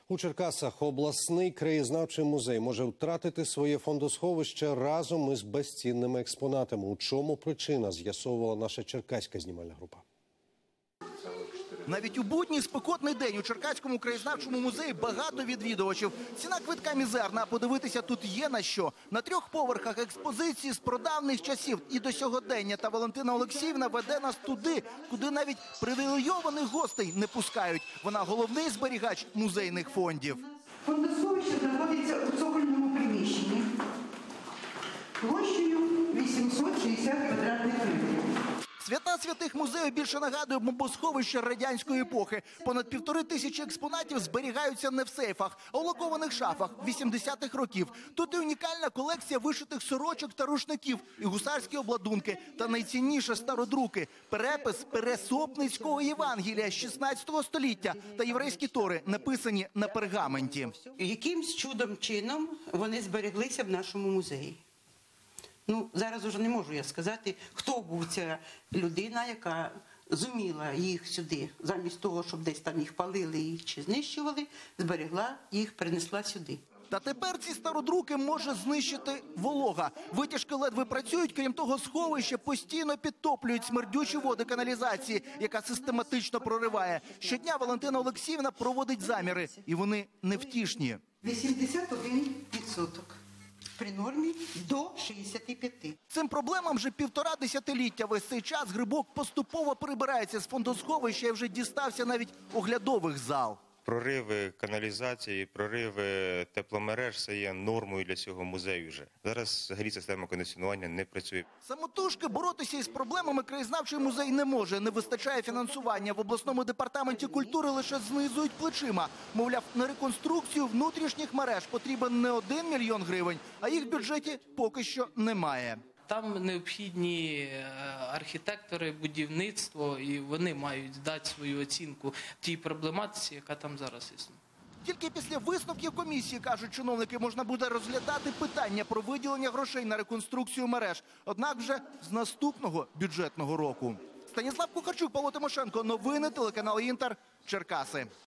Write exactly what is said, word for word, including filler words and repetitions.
У Черкасах обласний краєзнавчий музей може втратити своє фондосховище разом із безцінними експонатами. У чому причина, з'ясовувала наша черкаська знімальна група. Навіть у будній спекотний день у Черкаському краєзнавчому музеї багато відвідувачів. Ціна квитка мізерна, а подивитися тут є на що. На трьох поверхах експозиції з прадавніх часів і до сьогодення. Та Валентина Олексіївна веде нас туди, куди навіть привілейованих гостей не пускають. Вона головний зберігач музейних фондів. Фондосховище знаходиться у цокольному приміщенні площею вісімсот шістдесят квадратних метрів. Свята святих музею більше нагадує бомбосховище радянської епохи. Понад півтори тисячі експонатів зберігаються не в сейфах, а у лакованих шафах вісімдесятих років. Тут і унікальна колекція вишитих сорочок та рушників, і гусарські обладунки, та найцінніше стародруки – перепис Пересопницького Євангелія з шістнадцятого століття та єврейські тори, написані на пергаменті. Якимсь чудом чином вони збереглися в нашому музеї. Ну, зараз уже не можу я сказати, хто був ця людина, яка зуміла їх сюди, замість того, щоб десь там їх палили чи знищували, зберегла їх, принесла сюди. Та тепер ці стародруки може знищити волога. Витяжки ледве працюють, крім того, сховище постійно підтоплюють смердючі води каналізації, яка систематично прориває. Щодня Валентина Олексіївна проводить заміри, і вони невтішні. вісімдесят один відсоток. При нормі до шістдесяти п'яти. Цим проблемам вже півтора десятиліття. Весь цей час грибок поступово прибирається з фондосховища і вже дістався навіть оглядових зал. Прориви каналізації, прориви тепломереж – це є нормою для цього музею вже. Зараз взагалі система кондиціонування не працює. Самотужки боротися із проблемами краєзнавчий музей не може. Не вистачає фінансування. В обласному департаменті культури лише знизують плечима. Мовляв, на реконструкцію внутрішніх мереж потрібен не один мільйон гривень, а їх в бюджеті поки що немає. Там необхідні архітектори, будівництво, і вони мають дати свою оцінку тій проблематиці, яка там зараз існує. Тільки після висновків комісії, кажуть чиновники, можна буде розглядати питання про виділення грошей на реконструкцію мереж. Однак вже з наступного бюджетного року. Станіслав Кухарчук, Павло Тимошенко. Новини телеканал Інтер. Черкаси.